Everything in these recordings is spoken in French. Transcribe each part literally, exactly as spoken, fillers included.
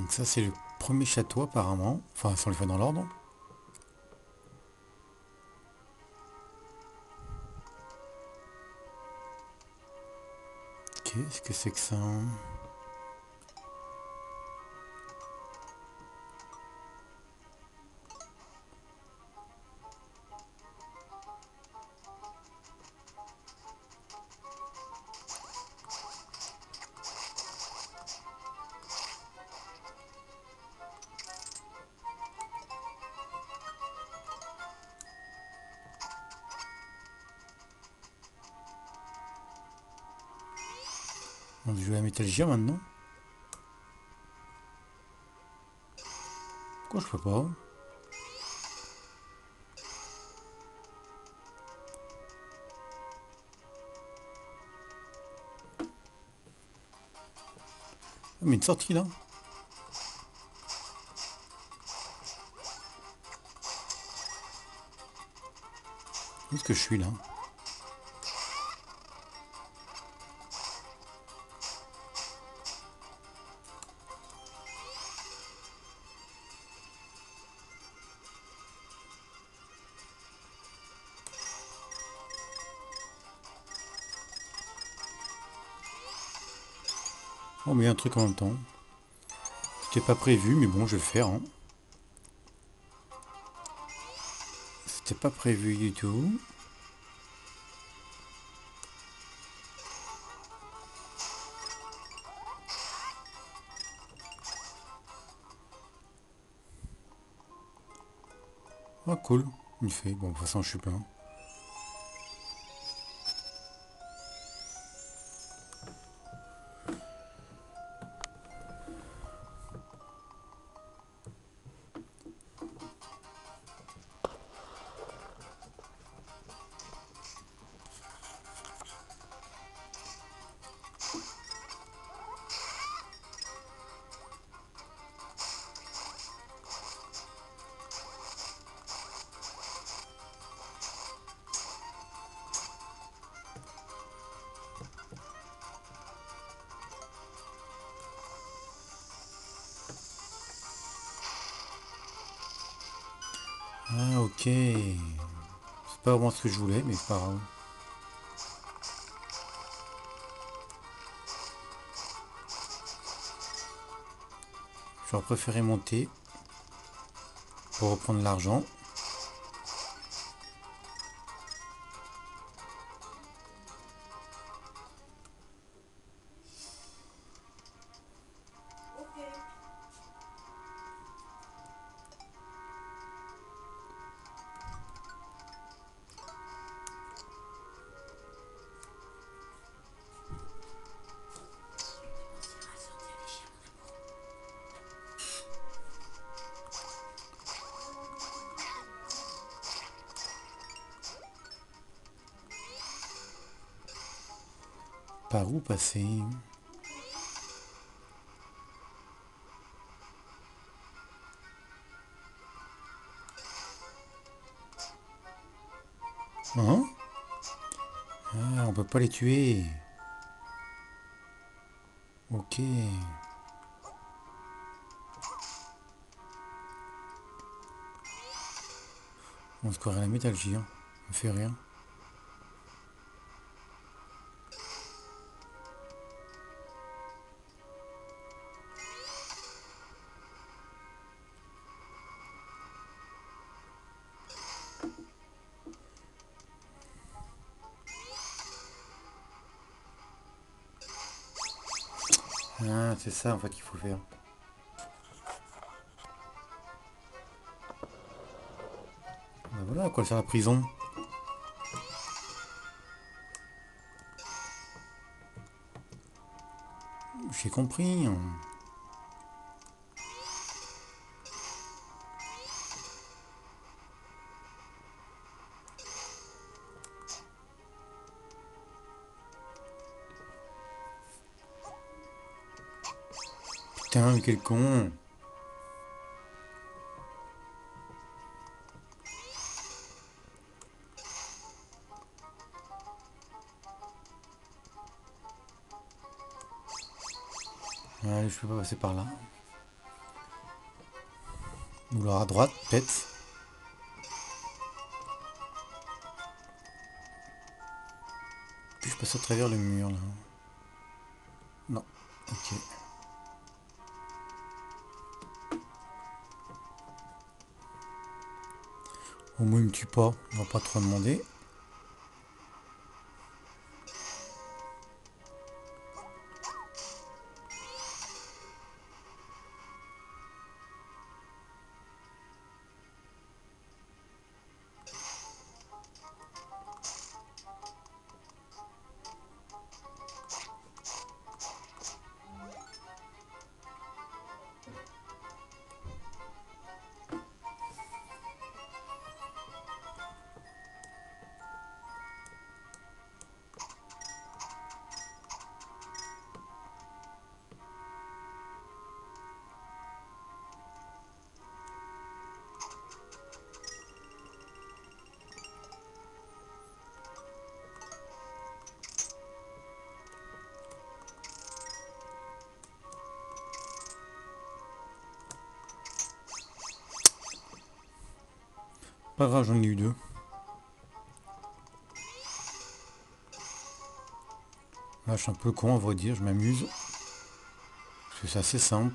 Donc ça c'est le premier château apparemment. Enfin si on le fait dans l'ordre. Qu'est-ce que c'est que ça? On va jouer à Metal Gear maintenant. Pourquoi je peux pas? Ah, mais une sortie là. Où est-ce que je suis là? Oh mais il y a un truc en même temps. C'était pas prévu mais bon je vais le faire. Hein. C'était pas prévu du tout. Ah cool. Il fait. Bon de toute façon je suis plein. Ah ok. C'est pas vraiment ce que je voulais mais c'est pas grave. J'aurais préféré monter pour reprendre l'argent. Par où passer? Hein? Ah, on peut pas les tuer. Ok. On se croirait la Metal Gear. Ça fait rien. Ah, c'est ça en fait qu'il faut faire. Bah voilà à quoi sert la prison. J'ai compris. Putain, mais quel con. Allez, je peux pas passer par là. Ou alors à droite, peut-être. Puis je passe à travers le mur là. Non. Ok. Au moins il me tue pas. On va pas trop demander. Pas grave, j'en ai eu deux. Là, je suis un peu con, à vrai dire, je m'amuse. Parce que c'est assez simple.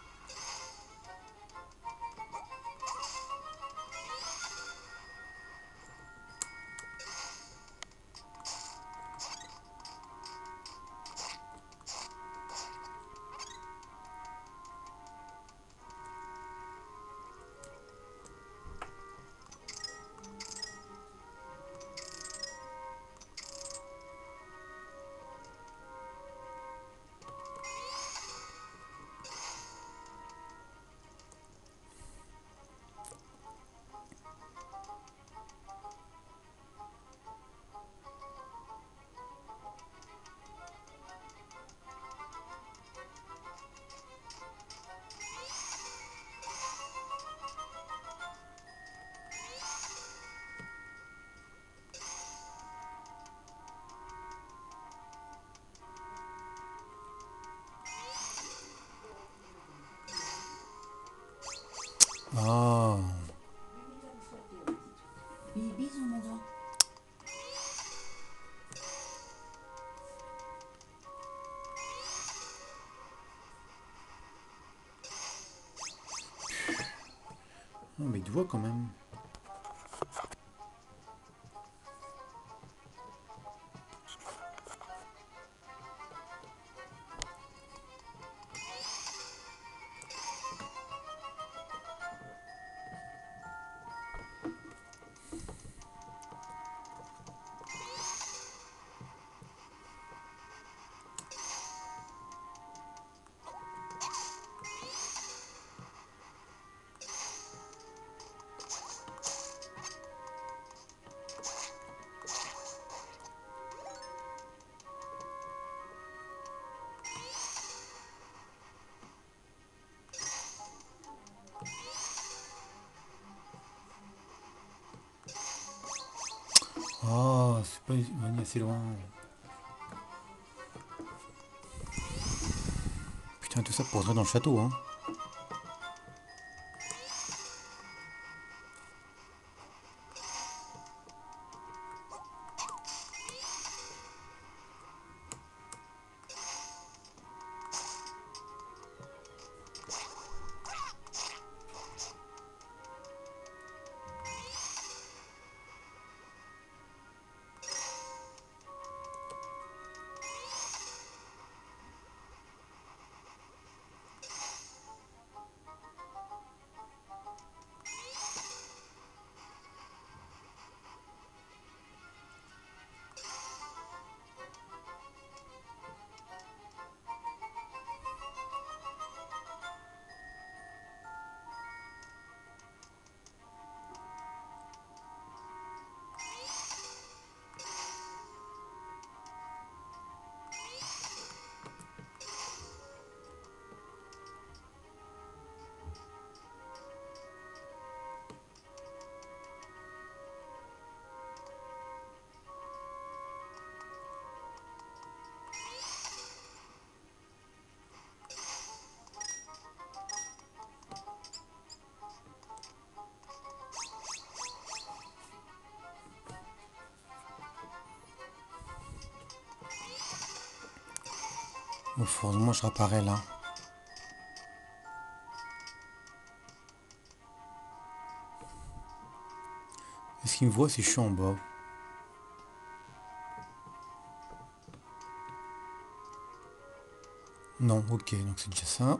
Ah. Bisous, mon grand. Oh, mais il te voit quand même. Oh, c'est pas on est assez loin. Putain, tout ça pour rentrer dans le château, hein. Au fond, moi je réapparais là. Est-ce qu'il me voit si je suis en bas? Non, ok, donc c'est déjà ça.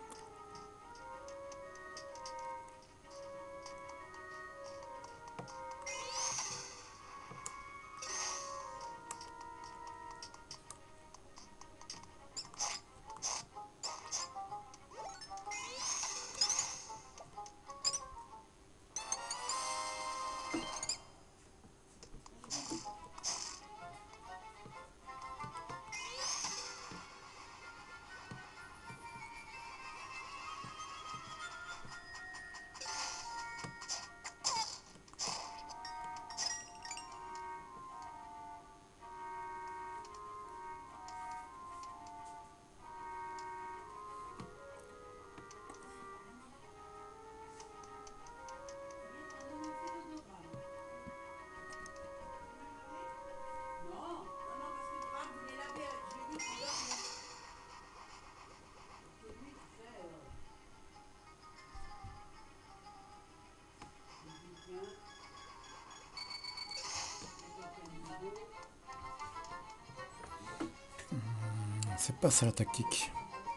C'est pas ça la tactique.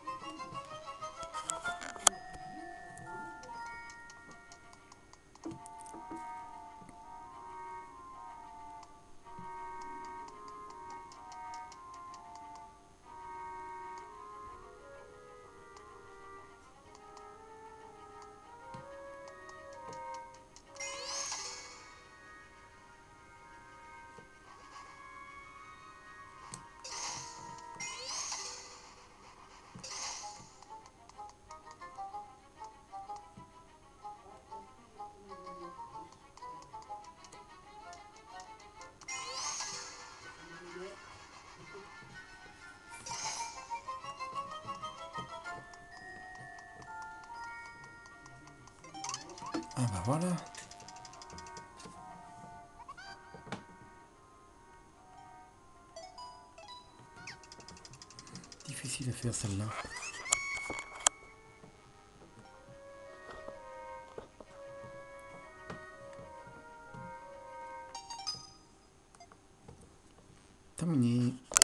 Ah bah voilà. Difficile à faire celle-là. Terminé.